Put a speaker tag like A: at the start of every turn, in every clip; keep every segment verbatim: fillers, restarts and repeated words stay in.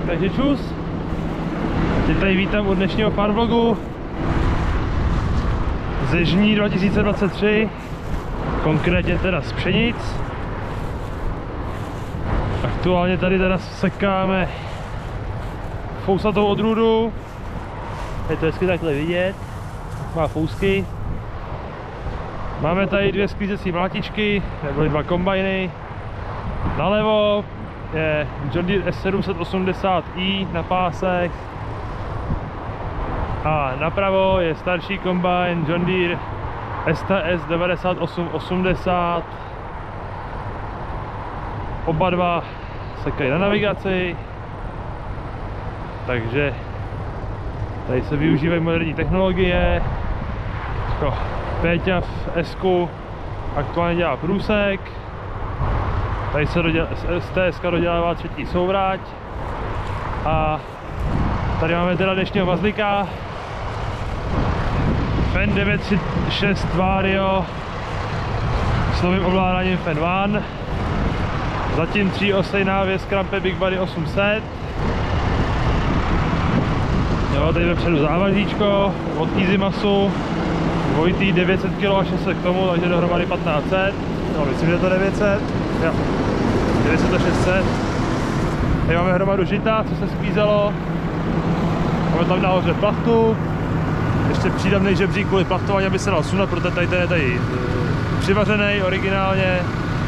A: takže čus. Teď tady vítám u dnešního farvlogu ze žní dva tisíce dvacet tři, konkrétně teda z pšenic. Aktuálně tady teda sekáme fousatou odrůdu. Je to hezky takhle vidět, má fousky. Máme tady dvě sklízecí mlátičky, nebo dva kombajny. Nalevo je John Deere S sedm set osmdesát i na pásech. A napravo je starší kombajn John Deere S T S devadesát osm osmdesát. Oba dva sekají na navigaci. Takže tady se využívají moderní technologie. Péťa v S-ku aktuálně dělá průsek. Tady se z T S dodělává třetí souvrať. A tady máme teda dnešního mazlíka Fenn devět tři šest Vario s novým ovládáním Fenn One. Zatím tříosej návěs Krampe Big Body osm set. Jo, tady vepředu závažíčko od Easy Masu. Dvojitý devět set kilo a šest set k tomu, takže dohromady patnáct set. No, myslím, že to devět set. Jo. devět set a šest set. Tady máme hromadu žita, co se sklízelo. Máme tam nahoře plachtu. Ještě přídavný žebřík kvůli plachtování, aby se dal sunat, protože tady ten je tady přivařený originálně.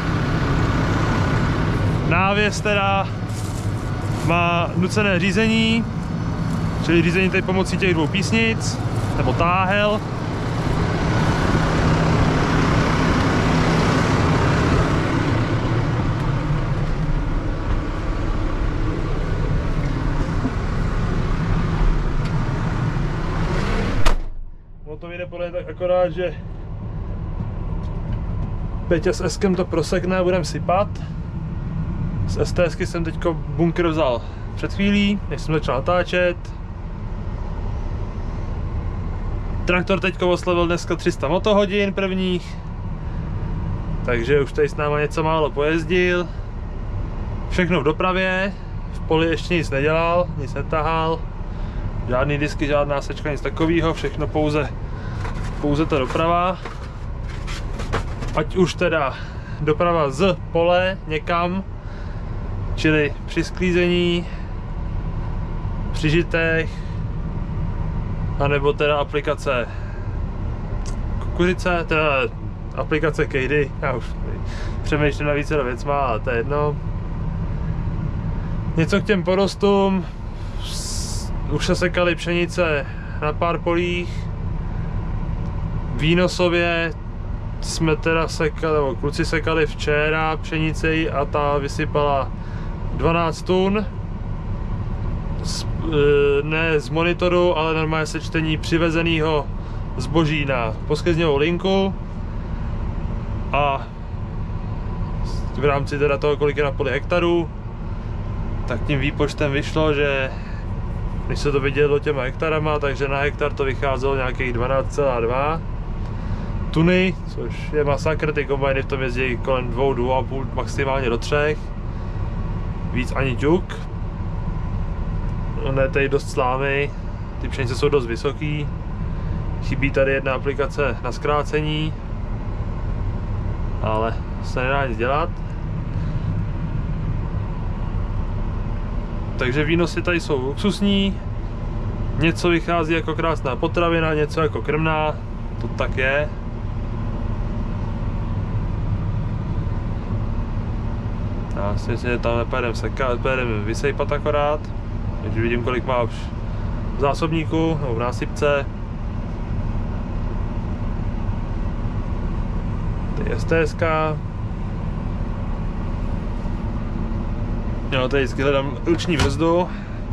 A: Návěs teda má nucené řízení, čili řízení tady pomocí těch dvou písnic, nebo táhel. To vyjde podle tak akorát, že Peťa s S-kem to prosekne a budeme sypat. Z S T S ky jsem teďko bunkr vzal před chvílí, než jsem začal natáčet. Traktor teďko oslavil dneska tři sta motohodin prvních, takže už tady s náma něco málo pojezdil. Všechno v dopravě, v poli ještě nic nedělal, nic netahal. Žádný disky, žádná sečka, nic takového, všechno pouze, pouze ta doprava. Ať už teda doprava z pole někam, čili při sklízení, při žitech, anebo teda aplikace kukuřice, teda aplikace kejdy, já už přemýšlím na více věcma, ale to je jedno. Něco k těm porostům. Už se sekaly pšenice na pár polích. Výnosově jsme teda sekali, nebo kluci sekali včera pšenici a ta vysypala dvanáct tun. Z, ne z monitoru, ale normálně sečtení přivezeného zboží na poskezňovou linku. A v rámci teda toho, kolik je na poli hektarů, tak tím výpočtem vyšlo, že když se to vydělilo těma hektarama, takže na hektar to vycházelo nějakých dvanáct celá dva tuny, což je masakr, ty kombajny v tom jezdí kolem dvou, dvou a půl, maximálně do třech. Víc ani ťuk. On je tady dost slámy, ty pšenice jsou dost vysoký. Chybí tady jedna aplikace na zkrácení, ale se nedá nic dělat. Takže výnosy tady jsou luxusní, něco vychází jako krásná potravina, něco jako krmná, to tak je. Já si myslím, že tam nepojedeme sekat, pojedeme vysejpat akorát, takže vidím, kolik má už v zásobníku nebo v násypce. Tady je S T S ka. Jo, tady vždycky hledám ruční brzdu.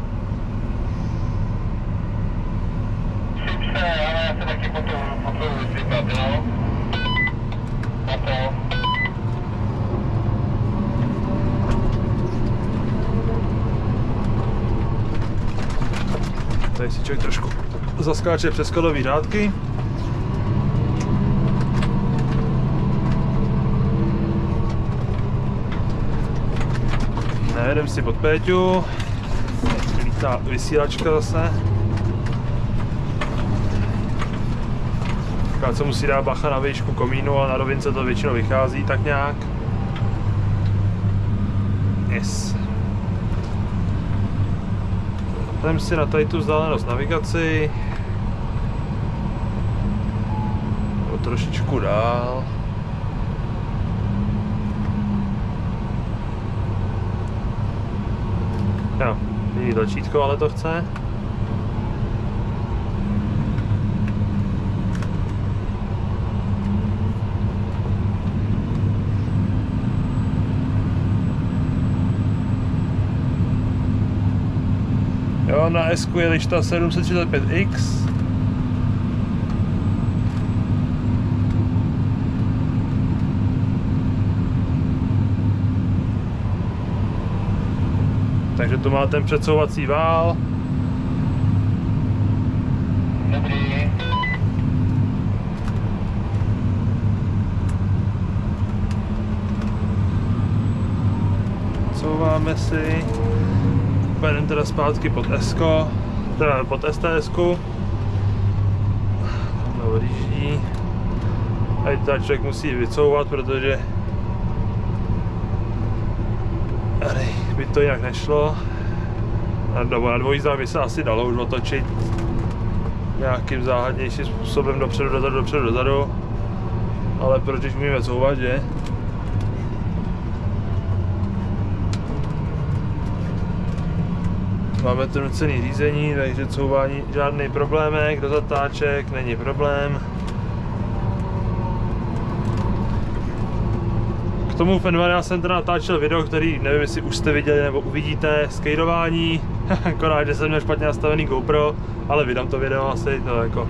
A: Já se taky potom vysypat, jo? Tady si člověk trošku zaskáče přes kolové řádky. Najedem si pod Péťu. Ta vysílačka zase. Akorát se musí dát bacha na výšku komínu a na rovince to většinou vychází tak nějak. Yes. Jdem si na tady tu vzdálenost navigaci. O trošičku dál. Jo, jiný tlačítko, ale to chce. Jo, na S-ku je lišta sedm set třicet pět X. Takže tu má ten předsouvací vál.
B: Dobrý.
A: Couváme si. Pojedeme teda zpátky pod S-ko, teda pod S T S-ku. Tamhle odjíždí. A tady člověk musí vycouvat, protože tady by to jinak nešlo. Nebo na dvojízdách by se asi dalo už otočit nějakým záhadnějším způsobem dopředu, dozadu, dopředu, dozadu. Ale proč když umíme couvat, že? Máme to nucený řízení, takže couvání žádný problémek, do zatáček není problém. K tomu F N dva jsem teda natáčel video, který nevím, jestli už jste viděli nebo uvidíte, skejrování. Akorát, že jsem měl špatně nastavený GoPro, ale vydám to video asi, no jako.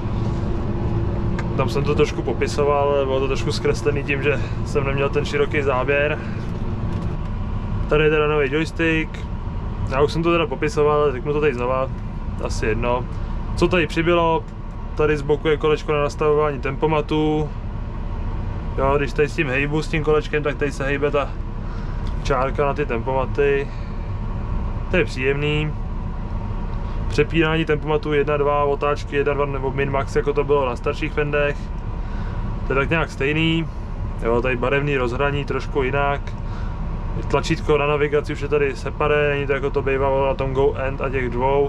A: Tam jsem to trošku popisoval, bylo to trošku zkreslený tím, že jsem neměl ten široký záběr. Tady je teda nový joystick. Já už jsem to teda popisoval, ale řeknu to tady znova, asi jedno. Co tady přibylo, tady z boku je kolečko na nastavování tempomatu. Jo, když tady s tím hejbu, s tím kolečkem, tak tady se hejbe ta čárka na ty tempomaty. To je příjemný. Přepínání tempomatu jedna dva, otáčky jedna dva nebo min max, jako to bylo na starších fendech. To je tak nějak stejný. Jo, tady barevný rozhraní trošku jinak. Tlačítko na navigaci už je tady separé, není to jako to bývalo na tom Go End a těch dvou.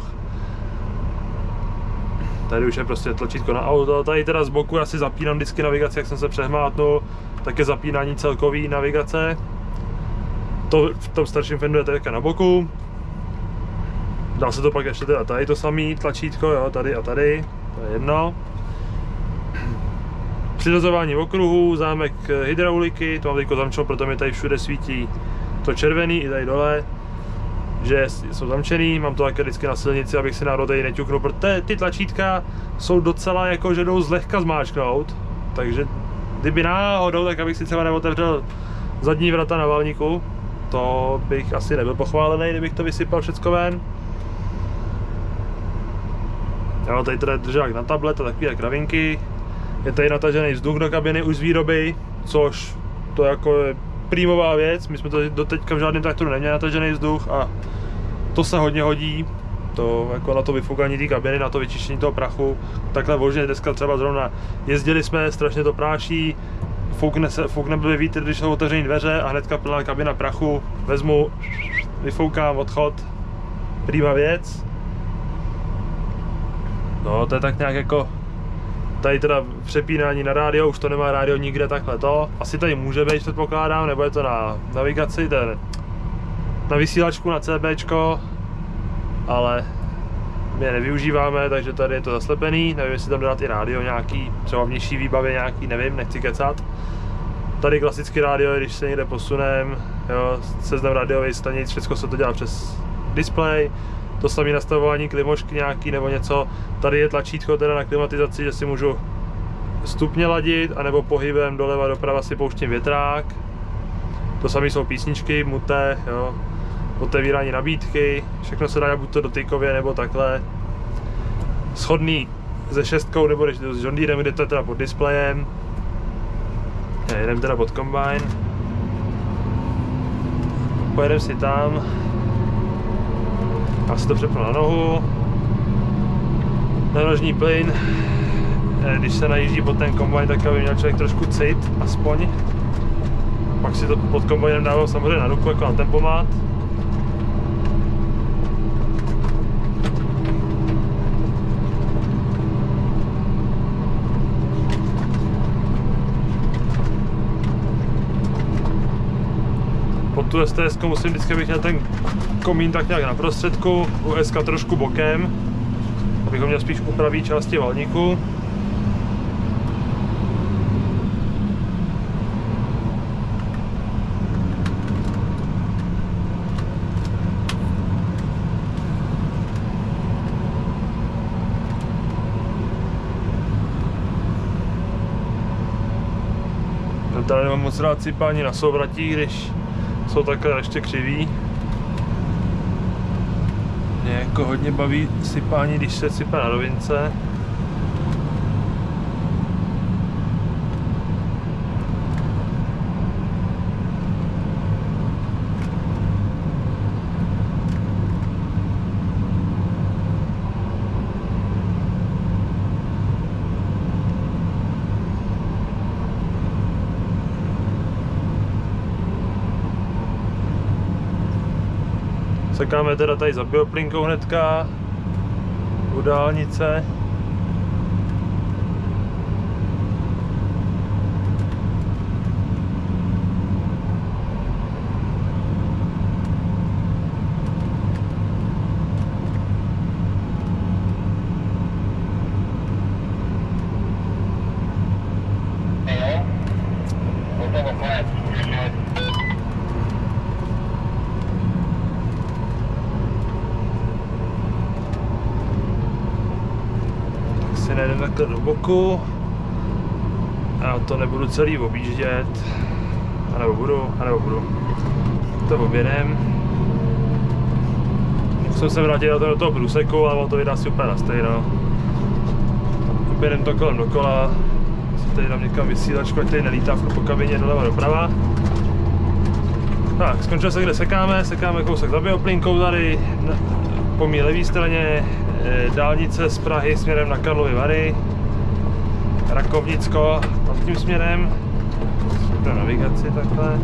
A: Tady už je prostě tlačítko na auto, tady teda z boku já si zapínám vždycky navigaci, jak jsem se přehmátnul, tak je zapínání celkový navigace. To v tom starším fendu je teďka na boku. Dá se to pak ještě teda tady to samý tlačítko, jo, tady a tady, to je jedno. Přiřazování okruhů, zámek hydrauliky, to mám teďko zamčeno, proto mi tady všude svítí to červený i tady dole, že jsou zamčený, mám to také vždycky na silnici, abych si náhodou tady neťuknul, protože ty tlačítka jsou docela jako, že jdou zlehka zmáčknout, takže kdyby náhodou, tak abych si třeba neotevřel zadní vrata na valníku, to bych asi nebyl pochválený, kdybych to vysypal všecko ven. Já mám tady teda držák na tablet a takové kravinky. Je tady natažený vzduch do kabiny už z výroby, což to jako je prímová věc. My jsme to doteďka v žádném traktoru neměli natažený vzduch a to se hodně hodí. To jako na to vyfoukání té kabiny, na to vyčištění toho prachu. Takhle možně dneska třeba zrovna jezdili jsme, strašně to práší. Foukne, se, foukne blbý vítr, když jsou otevřené dveře a hnedka plná kabina prachu. Vezmu, vyfoukám, odchod. Prýma věc. No to je tak nějak jako. Tady teda přepínání na rádio, už to nemá rádio nikde takhle to. Asi tady může být, předpokládám, nebo je to na navigaci, ten, na vysílačku, na CBčko, ale my je nevyužíváme, takže tady je to zaslepený. Nevím, jestli tam dát i rádio nějaký, třeba v nižší výbavě nějaký, nevím, nechci kecat. Tady klasický rádio, když se někde posunem, jo, seznam rádiových stanic, všechno se to dělá přes displej. To samé nastavování klimošky nějaký nebo něco. Tady je tlačítko teda na klimatizaci, že si můžu stupně ladit, anebo pohybem doleva doprava si pouštím větrák. To samé jsou písničky, muté, jo, otevírání nabídky, všechno se dá buď to dotykově nebo takhle. Shodný se šestkou nebo s John Deerem, kde to je teda pod displejem. Ja, jedem teda pod kombajn. Pojedem si tam. Já si to přepnu na nohu. Nanožní plyn. Když se najíždí pod ten kombajn, tak aby měl člověk trošku cit, aspoň. Pak si to pod kombajnem dávám samozřejmě na ruku, jako na tempomat. Pod tu S T S musím vždycky, abych měl ten komín tak nějak na prostředku, u S trošku bokem, abychom měl spíš u pravé části valníku. Tady nemám moc rád sypání na souvratí, když jsou takhle ještě křiví. Mě jako hodně baví sypání, když se sype na rovince. Sekáme teda tady za bioplinkou hnedka u dálnice. Si najdeme takhle do boku. Já to nebudu celý objíždět. A nebo budu, a nebo budu. To objedem. Musím se vrátit do toho, do toho průseku, ale on to vydá si úplně na stejno. Objedem to kolem dokola. Tady dám někam vysílačku, ať tady nelítá po kabině doleva doprava. Tak, skončil se, kde sekáme. Sekáme kousek za bioplinkou tady. Po mé levé straně dálnice z Prahy směrem na Karlovy Vary, Rakovnicko a tím směrem na navigaci takhle.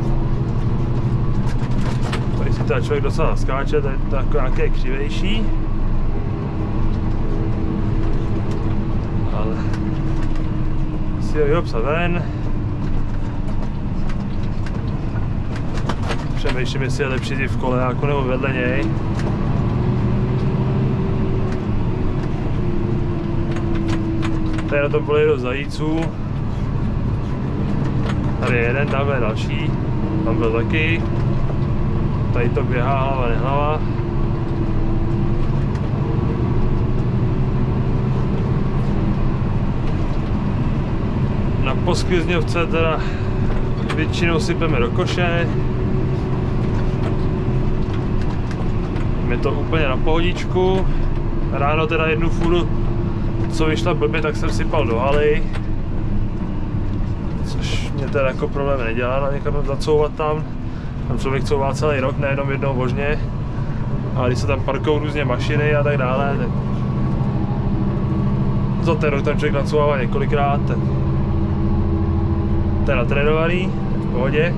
A: Tady si teda člověk docela skáče, tady to jako nějaké křivejší. Ale si ho vyhopsa ven. Přemýšlím, jestli je lepší jít v kolejáku nebo vedle něj. Tady na tom poli do zajíců. Tady je jeden, tam je další. Tam byl taky. Tady to běhá hlava nehlava. Na poskliznivce teda většinou sypeme do koše. Je to úplně na pohodičku. Ráno teda jednu fůru, co vyšla blbě, tak jsem sypal do haly. Což mě teda jako problém nedělá na někam zacouvat tam. Tam člověk couvá celý rok, nejenom jednou možně. Ale když se tam parkou různě mašiny a tak dále, tak za ten rok tam člověk nacouvává několikrát. Tak to je natrénovaný, v pohodě.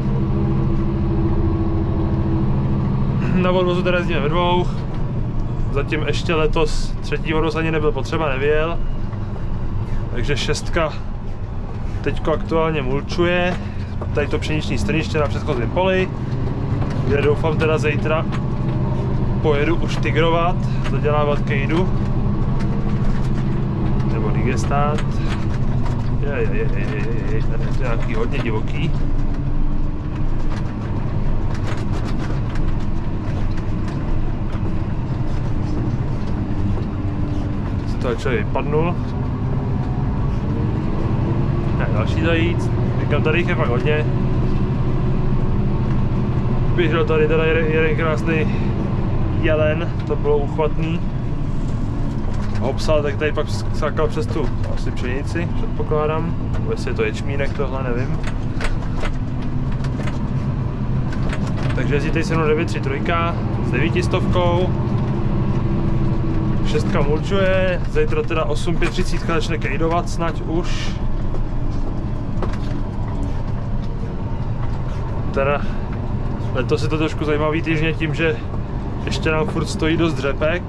A: Na odvozu teda jezdíme ve dvou. Zatím ještě letos třetí odvoz ani nebyl potřeba, nevyjel. Takže šestka teďko aktuálně mulčuje. Tady to pšeniční strniště na předchozím poli, kde doufám teda zítra pojedu už tigrovat, zadělávat kejdu. Nebo digestát. Je, je, je, je, je, je, tady je to nějaký hodně divoký. To člověk vypadnul. Ne, další zajíc. Říkám, tady jich je fakt hodně. Běžel tady teda jeden, jeden krásný jelen, to bylo uchvatný. Hopsal, tak tady pak skákal přes tu asi pšenici, předpokládám. Jestli je to ječmínek, tohle nevím. Takže jezdí tady se mnou devět tři tři s devítistovkou. Šestka mulčuje, zítra teda osm pět třicet začne kejdovat snad už. Teda letos je to trošku zajímavý týždně tím, že ještě nám furt stojí dost řepek.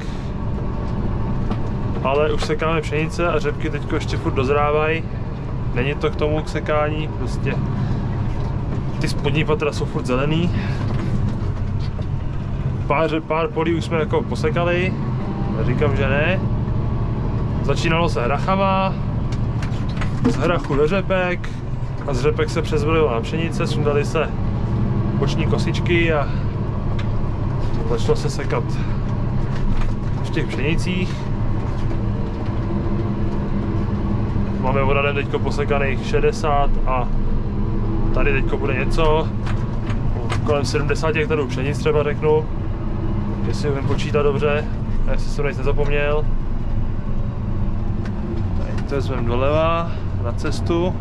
A: Ale už sekáme pšenice a řepky teďko ještě furt dozrávají. Není to k tomu k sekání, prostě ty spodní patra jsou furt zelený. Pár, pár polí už jsme jako posekali, říkám, že ne. Začínalo se hrachama, z hrachu do řepek a z řepek se přezvolilo na pšenice, sundali se boční kosičky a začalo se sekat v těch pšenicích. Máme odhadem teďko posekaných šedesát a tady teďko bude něco kolem sedmdesát hektarů pšenic třeba řeknu, jestli umím počítat dobře, jestli jsem nic nezapomněl. Tady to vezmeme doleva na cestu.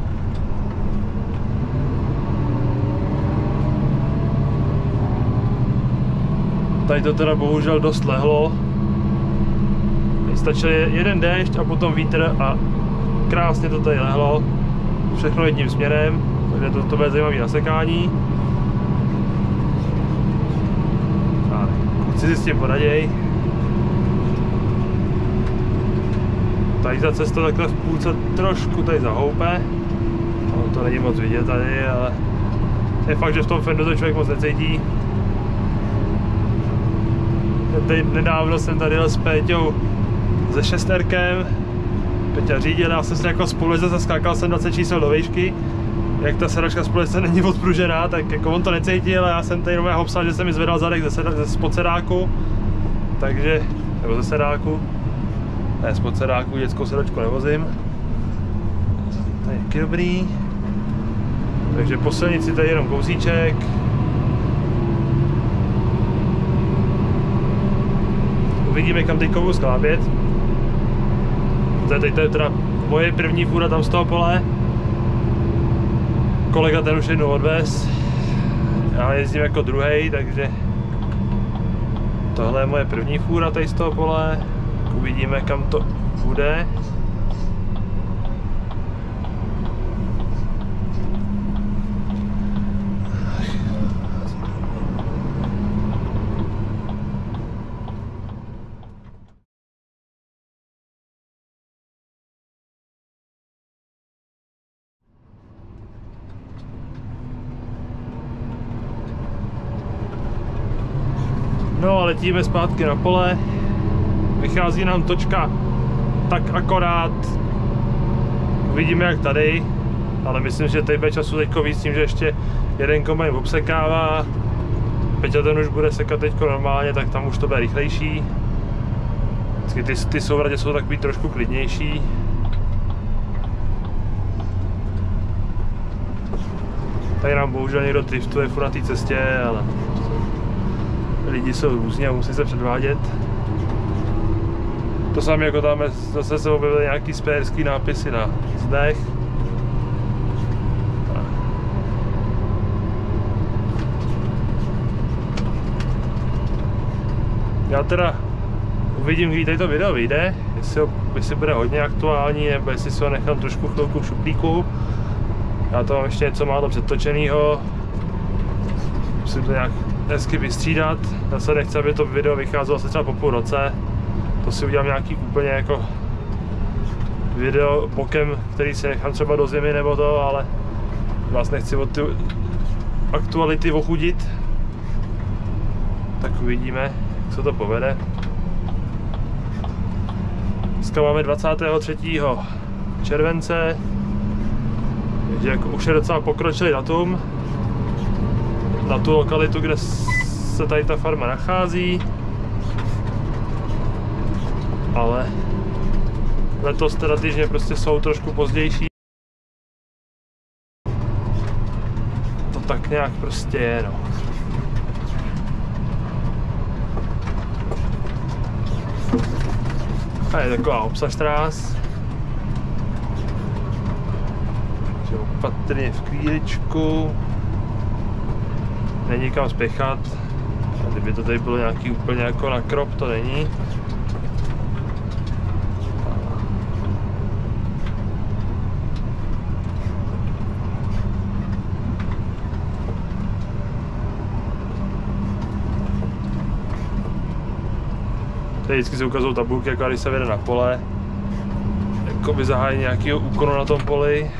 A: Tady to teda bohužel dost lehlo. Stačil jeden déšť a potom vítr a krásně to tady lehlo. Všechno jedním směrem, takže to, to bude zajímavé na sekání. A kluci si s tím poraděj. Tady ta cesta takhle v půlce trošku tady zahoupe. No, to není moc vidět tady, ale je fakt, že v tom fendu to člověk moc necítí. Teď nedávno jsem tady jel s Péťou se šesterkem. Peťa řídil, já jsem se jako spoleze zaskákal jsem dvacet čísel do výšky. Jak ta sedačka spoleze není odpružená, tak jako on to necítil a já jsem tady jenom hopsal, že jsem mi zvedal zadek ze, ze spod sedáku. Takže, nebo ze sedáku. Ne, spod sedáku, dětskou sedačku nevozím. To je taky dobrý. Takže po silnici tady jenom kousíček. Uvidíme, kam teď budu sklápět. Teď to je teda moje první fůra tam z toho pole. Kolega ten už jednou odvez. Já jezdím jako druhý, takže tohle je moje první fůra tady z toho pole. Uvidíme, kam to bude. No a letíme zpátky na pole. Vychází nám točka tak akorát. Uvidíme jak tady. Ale myslím, že tady bude času teďko víc tím, že ještě jeden kombajn obsekává. Peťa ten už bude sekat teďko normálně, tak tam už to bude rychlejší. Vždycky ty, ty souvratě jsou takový trošku klidnější. Tady nám bohužel někdo driftuje furt na té cestě, ale lidi jsou různě a musí se předvádět. To samé jako tam zase se objevily nějaký spéjerský nápisy na zdech. Já teda uvidím, kdy tady to video vyjde, jestli, ho, jestli bude hodně aktuální, nebo jestli si ho nechám trošku chvilku v šuplíku. Já to mám ještě něco málo předtočenýho. Musím to nějak hezky vystřídat. Zase nechci, aby to video vycházelo se třeba po půl roce. To si udělám nějaký úplně jako video bokem, který si nechám třeba do zimy nebo to, ale vás nechci od ty aktuality ochudit. Tak uvidíme, jak se to povede. Dneska máme dvacátého třetího července, takže jako už je docela pokročilý datum na tu lokalitu, kde se tady ta farma nachází. Ale letos teda týždně prostě jsou trošku pozdější. To tak nějak prostě je, no. A je taková obsaštrás. Takže opatrně v chvíličku. Není kam spěchat. A kdyby to tady bylo nějaký úplně jako na krop, to není. Tady vždycky se ukazují tabulky, jako když se vede na pole. Jakoby zahájí nějakého úkonu na tom poli.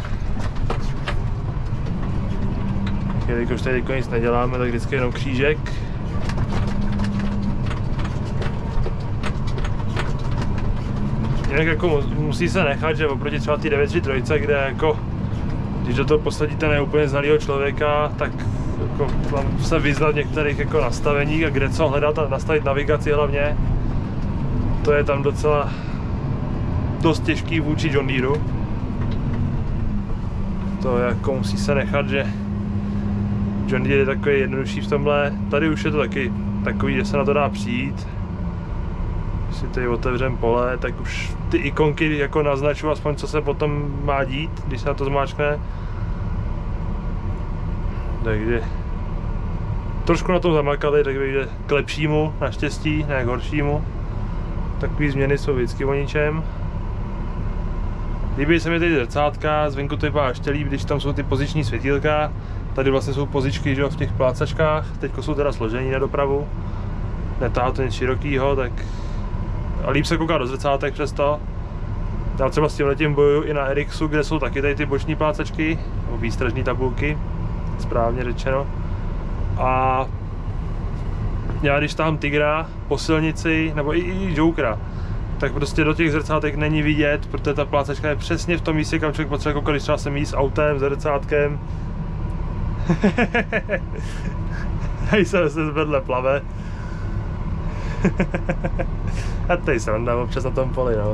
A: Jelikož tady nic neděláme, tak vždycky jenom křížek. Jinak jako musí se nechat, že oproti třeba ty devět tři tři, kde jako když do toho posadíte neúplně znalýho člověka, tak jako mám se vyznat v některých jako nastaveních a kde co hledat a nastavit navigaci hlavně. To je tam docela dost těžký vůči John Deereu. To jako musí se nechat, že John Deere je takový jednodušší v tomhle. Tady už je to taky takový, že se na to dá přijít. Když si tady otevřem pole, tak už ty ikonky jako naznačují aspoň, co se potom má dít, když se na to zmáčkne. Takže trošku na tom zamakali, tak jde k lepšímu, naštěstí, ne k horšímu. Takové změny jsou vždycky o ničem. Líbí se mi tady zrcátka, zvenku to vypadá ještě líp, když tam jsou ty poziční světýlka. Tady vlastně jsou pozičky, že jo, v těch plácačkách, teď jsou teda složení na dopravu. Netahá to nic širokýho, tak a líp se kouká do zrcátek přesto. Já třeba s tímhletím bojuju i na R X u, kde jsou taky tady ty boční plácačky, nebo výstražní tabulky, správně řečeno. A já když tahám Tigra po silnici, nebo i, i Jokera, tak prostě do těch zrcátek není vidět, protože ta plácačka je přesně v tom místě, kam člověk potřebuje koukat, když třeba se míjí s autem, s zrcátkem. Tady se se vedle plave. A tady se on dám občas na tom poli, no.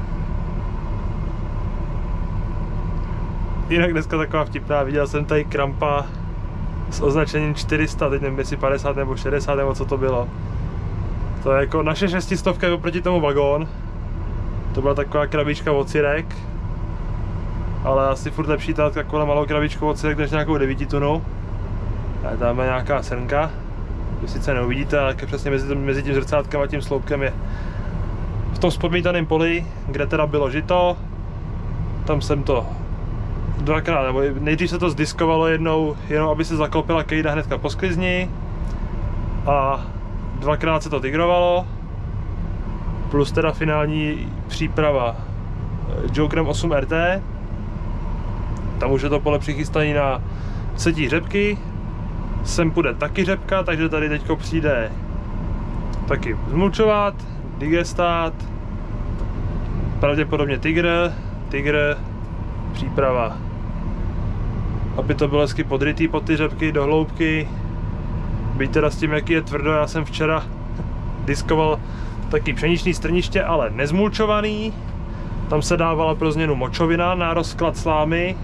A: Jinak dneska taková vtipná, viděl jsem tady krampa s označením čtyři sta, teď nevím jestli padesát nebo šedesát nebo co to bylo. To je jako naše šestistovka je oproti tomu vagón. To byla taková krabička od sirek. Ale asi furt lepší tát takovou malou krabičku od sirek než nějakou devítitunu. A tam je nějaká srnka. Vy sice neuvidíte, ale přesně mezi, mezi tím zrcátkem a tím sloupkem je v tom spodmítaném poli, kde teda bylo žito. Tam jsem to dvakrát, nebo nejdřív se to zdiskovalo jednou, jenom aby se zaklopila kejda hnedka po sklizni. A dvakrát se to tigrovalo. Plus teda finální příprava Jokerem osm R T. Tam už je to pole přichystané na setí řepky. Sem půjde taky řepka, takže tady teďko přijde taky zmulčovat, digestát, pravděpodobně Tigr, Tigr, příprava. Aby to bylo hezky podrytý pod ty řepky do hloubky. Byť teda s tím, jaký je tvrdo, já jsem včera diskoval taky pšeniční strniště, ale nezmulčovaný. Tam se dávala pro změnu močovina na rozklad slámy.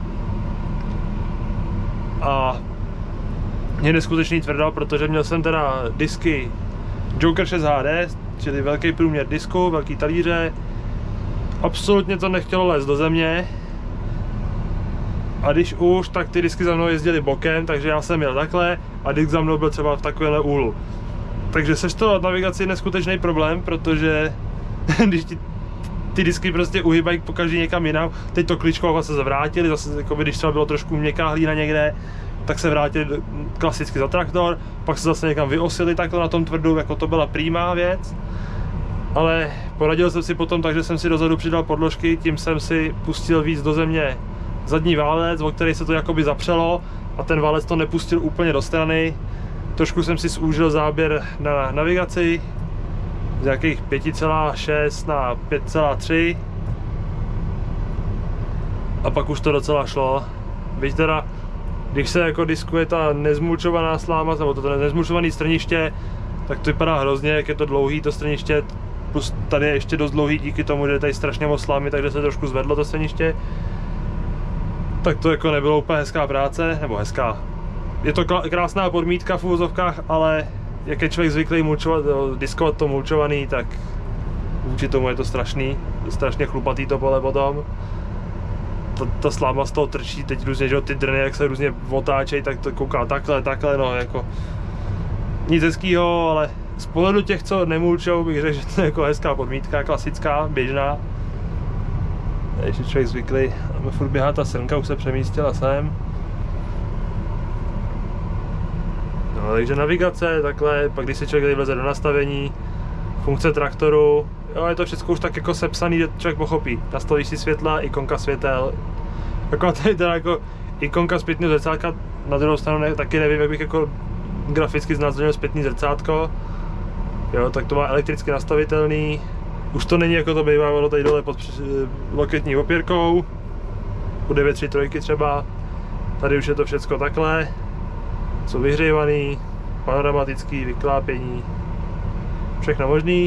A: A je neskutečný tvrdo, protože měl jsem teda disky Joker šest H D, čili velký průměr disku, velký talíře. Absolutně to nechtělo lézt do země. A když už, tak ty disky za mnou jezdily bokem, takže já jsem jel takhle a disk za mnou byl třeba v takovéhle úhlu. Takže seštelovat navigaci je neskutečný problém, protože když ti ty disky prostě uhybají pokaždé někam jinam, teď to kličko se zavrátili, zase jako když třeba bylo trošku měkká hlína někde, tak se vrátili klasicky za traktor, pak se zase někam vyosili takhle na tom tvrdu, jako to byla přímá věc. Ale poradil jsem si potom tak, že jsem si dozadu přidal podložky, tím jsem si pustil víc do země zadní válec, o který se to jakoby zapřelo a ten válec to nepustil úplně do strany. Trošku jsem si zúžil záběr na navigaci z nějakých pět celá šest na pět celá tři a pak už to docela šlo. Byť teda, když se jako diskuje ta nezmulčovaná sláma, nebo to nezmulčované strniště, tak to vypadá hrozně, jak je to dlouhý to strniště, plus tady je ještě dost dlouhý díky tomu, že je tady strašně moc slámy, takže se trošku zvedlo to strniště. Tak to jako nebylo úplně hezká práce, nebo hezká. Je to krásná podmítka v uvozovkách, ale jak je člověk zvyklý mulčovat, diskovat to mulčovaný, tak vůči tomu je to strašný, strašně chlupatý to pole potom. Ta, ta sláma z toho trčí teď různě, že ty drny, jak se různě otáčejí, tak to kouká takhle, takhle, no jako nic hezkýho, ale z pohledu těch, co nemulčou, bych řekl, že to je jako hezká podmítka, klasická, běžná. Když je člověk zvyklý, a furt běhá ta srnka, už se přemístila sem. No, takže navigace, takhle, pak když se člověk vleze do nastavení, funkce traktoru. Jo, je to všechno už tak jako sepsaný, že člověk pochopí. Nastavíš si světla, ikonka světel. Jako tady teda jako ikonka zpětného zrcátka, na druhou stranu ne, taky nevím, jak bych jako graficky znázornil zpětný zrcátko. Jo, tak to má elektricky nastavitelný. Už to není jako to bývalo tady dole pod loketní opěrkou. U devět tři tři třeba. Tady už je to všecko takhle. Jsou vyhřívaný, panoramatický, vyklápění. Všechno možný.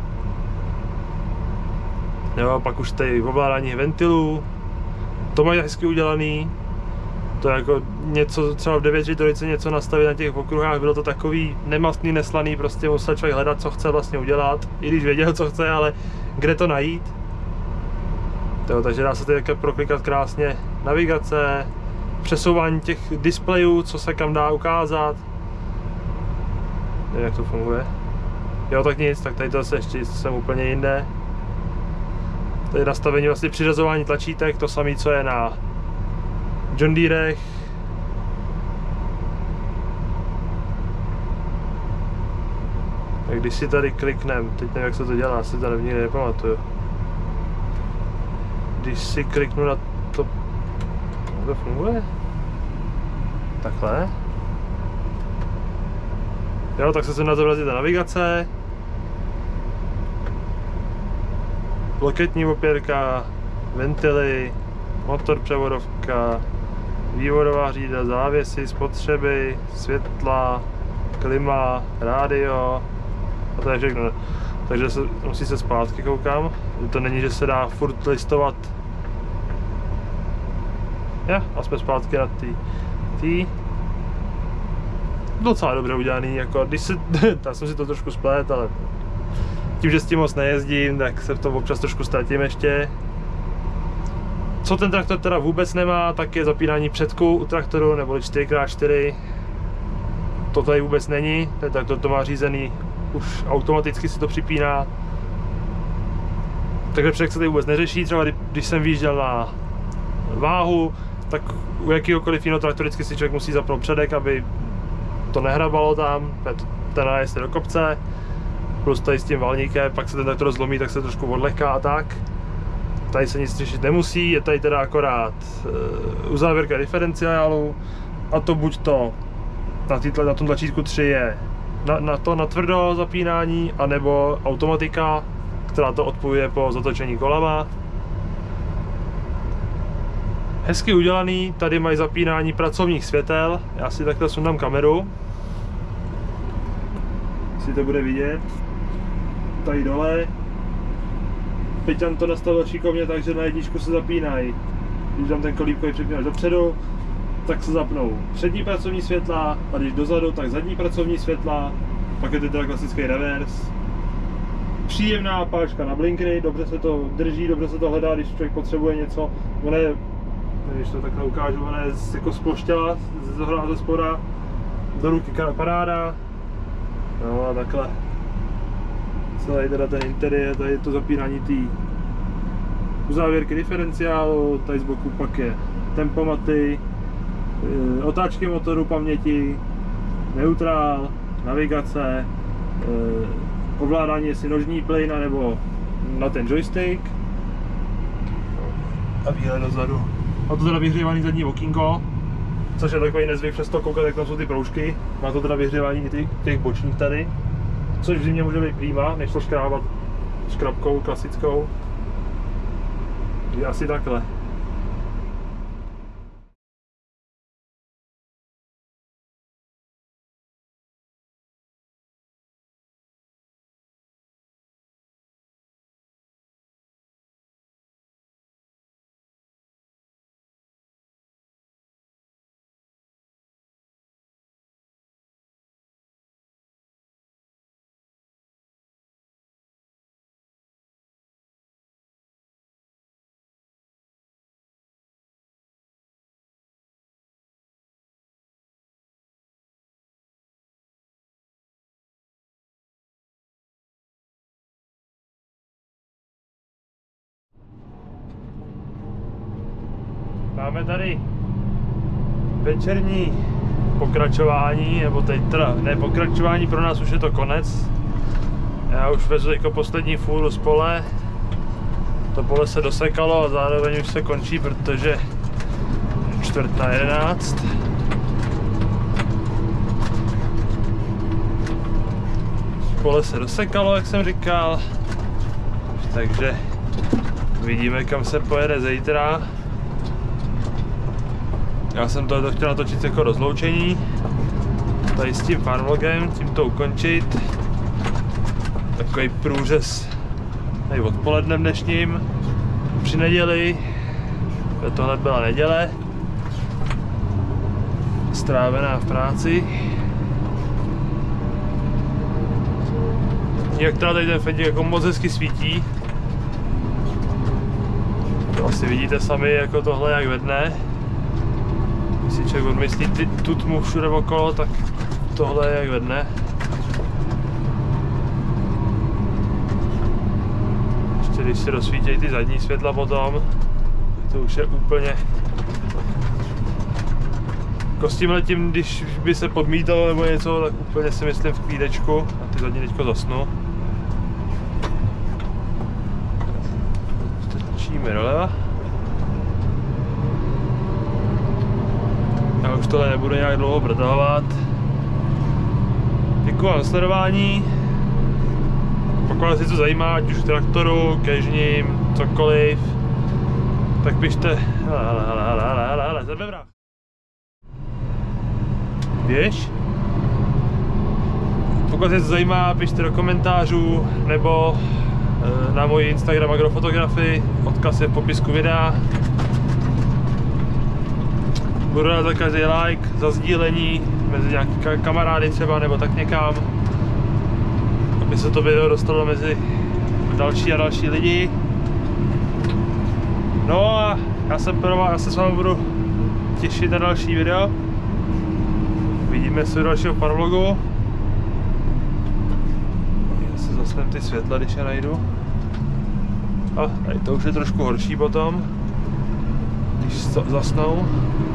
A: Jo, pak už tady ovládání ventilů. To mají hezky udělaný. To je jako něco, třeba v devět tři tři něco nastavit na těch okruhách, bylo to takový nemastný, neslaný, prostě musel člověk hledat, co chce vlastně udělat, i když věděl, co chce, ale kde to najít. To, takže dá se tady proklikat krásně navigace, přesouvání těch displejů, co se kam dá ukázat. Nevím, jak to funguje. Jo, tak nic, tak tady to zase ještě jsem úplně jinde. Tady nastavení vlastně přiřazování tlačítek, to samé, co je na John Deerech. Tak když si tady kliknem, teď nevím, jak se to dělá, si to nikdy nepamatuju. Když si kliknu na to, to funguje? Takhle. Jo, tak se sem na zobrazí ta navigace. Loketní opěrka, ventily, motor převodovka, vývodová řída, závěsy, spotřeby, světla, klima, rádio a to je všechno. Takže se, musí se zpátky koukám, to není, že se dá furt listovat. Ja, a jsme zpátky na tý, tý. Docela dobře udělaný, jako když se, já jsem si to trošku splet, ale tím, že s tím moc nejezdím, tak se v tom občas trošku ztratím ještě. Co ten traktor teda vůbec nemá, tak je zapínání předku u traktoru, neboli čtyři krát čtyři. To tady vůbec není, ten traktor to má řízený, už automaticky si to připíná. Takže předek se tady vůbec neřeší, třeba když jsem vyjížděl na váhu, tak u jakýhokoliv jiného traktoricky si člověk musí zapnout předek, aby to nehrabalo tam, ten nájezd do kopce. Plus tady s tím valníkem, pak se ten traktor zlomí, tak se trošku odlehká a tak. Tady se nic řešit nemusí, je tady teda akorát uh, uzávěrka diferenciálu, a to buď to na, týtle, na tom tlačítku tři je na, na to na tvrdo zapínání, anebo automatika, která to odpojuje po zatočení kolama. Hezky udělaný, tady mají zapínání pracovních světel, já si takhle sundám kameru, si to bude vidět. Tady dole. Peťan to nastavil šikovně tak, že na jedničku se zapínají. Když tam ten kolíbkový připínáš dopředu, tak se zapnou přední pracovní světla, a když dozadu, tak zadní pracovní světla. Pak je to teda klasický reverse. Příjemná páčka na blinkry, dobře se to drží, dobře se to hledá, když člověk potřebuje něco. Ona je, když to takhle ukážu, ona je jako sploštěla ze zhora a ze spoda. Do ruky paráda. No a takhle. Celý teda ten interiér, tady je to zapínání té uzávěrky diferenciálu, tady z boku pak je tempomaty, otáčky motoru, paměti, neutrál, navigace, ovládání jestli nožní plyn nebo na ten joystick a výhled dozadu. Má to teda vyhřívaný zadní okýnko, což je takový nezvyk, přesto koukat, jak tam jsou ty proužky. Má to teda vyhřívání i těch bočních tady, což v zimě může být prýma, než to škrábat škrabkou klasickou. Je asi takhle. Máme tady večerní pokračování, nebo teď teda ne pokračování, pro nás už je to konec. Já už vezu jako poslední fůru z pole. To pole se dosekalo a zároveň už se končí, protože čtvrt na jedenáct. Pole se dosekalo, jak jsem říkal. Takže vidíme, kam se pojede zítra. Já jsem tohle chtěl natočit jako rozloučení. Tady s tím farmlogem, tím to ukončit. Takový průřez tady odpolednem dnešním. Při neděli. Tohle byla neděle. Strávená v práci. Jak teda tady ten fendík jako moc hezky svítí. To asi vidíte sami, jako tohle jak ve dne. Když si člověk odmyslí ty, tu tmu všude okolo, tak tohle je jak ve dne. Ještě když se rozsvítějí ty zadní světla potom, to už je úplně... Jako s tímhletím, když by se podmítalo nebo něco, tak úplně si myslím v klídečku a ty zadní teďko zasnu. Točíme doleva. Já už tohle nebudu nějak dlouho prodahovat. Děkuji vám za sledování. Pokud vás něco zajímá, ať už v traktoru, kežním, cokoliv, tak pište. Hele, hele, hele, hele, hele, hele, hele, zebevrach. Běž. Pokud vás něco zajímá, pište do komentářů nebo na můj Instagram agrofotografii, odkaz je v popisku videa. Budu rád za každý like, za sdílení mezi nějaký kamarády třeba nebo tak někam, aby se to video dostalo mezi další a další lidi. No a já se, já se s vámi budu těšit na další video. Vidíme se u dalšího farmvlogu. Já si zasnem ty světla, když je najdu. A tady to už je trošku horší potom, když zasnou.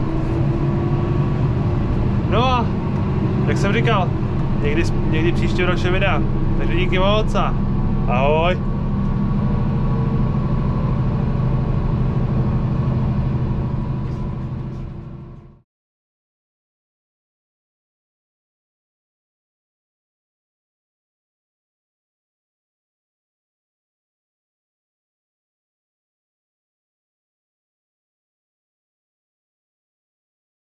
A: No a jak jsem říkal, někdy, někdy příště další videa. Takže díky moc a ahoj.